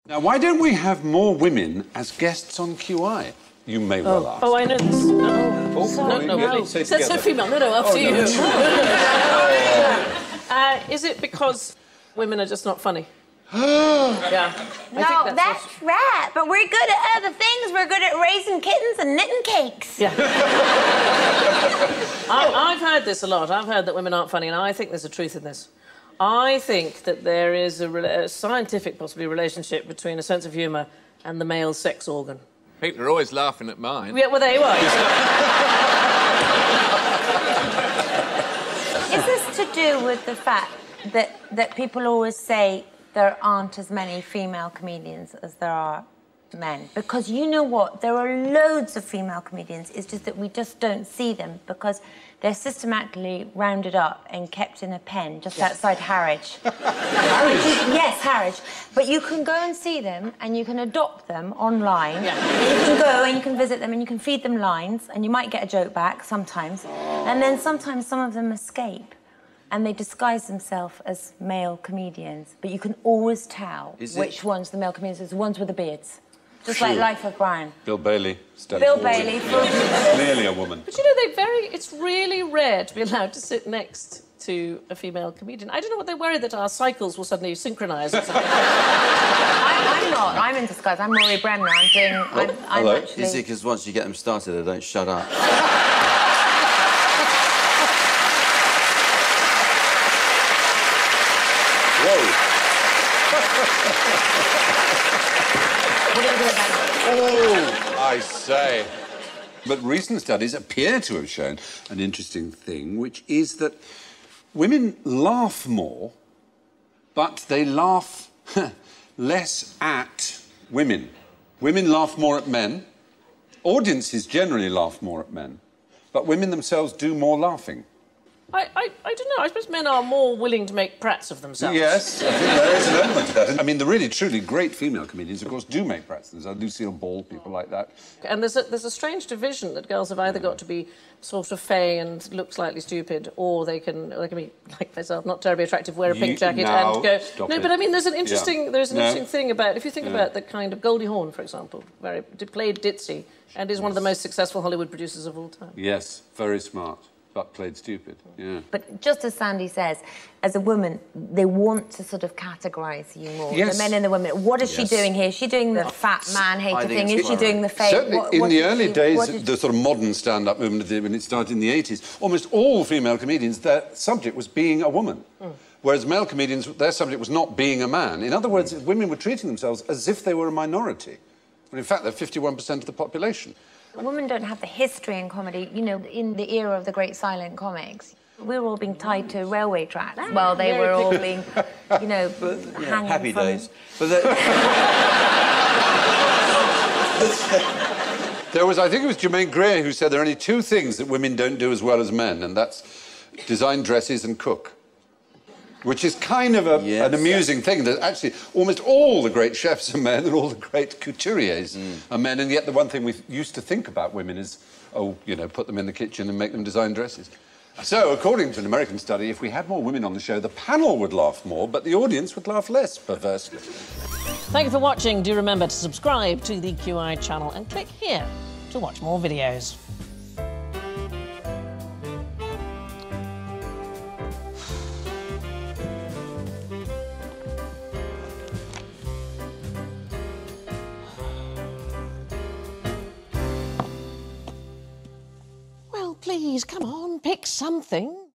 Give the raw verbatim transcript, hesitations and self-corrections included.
Now, why don't we have more women as guests on Q I? You may well oh. ask. Oh, I know this. No, oh, no, no, no, no. no. Say so, so female. No, no, after oh, no. you. uh, is it because women are just not funny? yeah. No, that's, that's right. But we're good at other things. We're good at raising kittens and knitting cakes. Yeah. I, I've heard this a lot. I've heard that women aren't funny, and I think there's a truth in this. I think that there is a, a scientific, possibly, relationship between a sense of humour and the male sex organ. People are always laughing at mine. Yeah, well, there you are. Is this to do with the fact that, that people always say there aren't as many female comedians as there are men? Because you know what? There are loads of female comedians. It's just that we just don't see them because they're systematically rounded up and kept in a pen just yes. outside Harwich. Harwich? Yes, Harwich. But you can go and see them and you can adopt them online. Yeah. And you can go and you can visit them and you can feed them lines and you might get a joke back sometimes. Oh. And then sometimes some of them escape and they disguise themselves as male comedians. But you can always tell Is which it... ones the male comedians are, the ones with the beards. Just True. Like Life of Brian. Bill Bailey. Stella Bill Forward. Bailey. Clearly a woman. But you know, they very. It's really rare to be allowed to sit next to a female comedian. I don't know what they worry that our cycles will suddenly synchronise or something. I, I'm not. I'm in disguise. I'm Rory Bremner. I'm doing. Oh, I'm, I'm hello. actually... Is it because once you get them started, they don't shut up? Whoa. Oh, I say. But recent studies appear to have shown an interesting thing, which is that women laugh more, but they laugh less at women. Women laugh more at men. Audiences generally laugh more at men, but women themselves do more laughing. I, I, I don't know. I suppose men are more willing to make prats of themselves. Yes, I think there is an element to that. I mean, the really, truly great female comedians, of course, do make prats. There's Lucille Ball, people like that. And there's a, there's a strange division that girls have either got to be sort of fey and look slightly stupid, or they can they can be, like myself, not terribly attractive, wear a pink you, jacket now, and go... Stop no, it. but I mean, there's an interesting, yeah. there's an no. interesting thing about... If you think yeah. about the kind of Goldie Hawn, for example, very played ditzy, and is yes. one of the most successful Hollywood producers of all time. Yes, very smart. But played stupid, yeah. But just as Sandi says, as a woman, they want to sort of categorise you more. Yes. The men and the women. What is yes. she doing here? Is she doing the yeah. fat man hater thing? Is she right. doing the fake? Certainly, what, in what the early she, days, the sort of modern stand-up movement, when it started in the eighties, almost all female comedians, their subject was being a woman. Mm. Whereas male comedians, their subject was not being a man. In other words, mm. women were treating themselves as if they were a minority. When in fact, they're fifty-one percent of the population. Women don't have the history in comedy, you know, in the era of the great silent comics. We were all being tied to railway tracks ah, while they were all being, you know, but, yeah, hanging happy from... days. But the... There was, I think it was Germaine Greer who said there are only two things that women don't do as well as men, and that's design dresses and cook. Which is kind of a, yes. an amusing thing, that actually almost all the great chefs are men and all the great couturiers mm. are men, and yet the one thing we used to think about women is, oh, you know, put them in the kitchen and make them design dresses. So, according to an American study, if we had more women on the show, the panel would laugh more, but the audience would laugh less, perversely. Thank you for watching. Do remember to subscribe to the Q I channel and click here to watch more videos. Please, come on, pick something.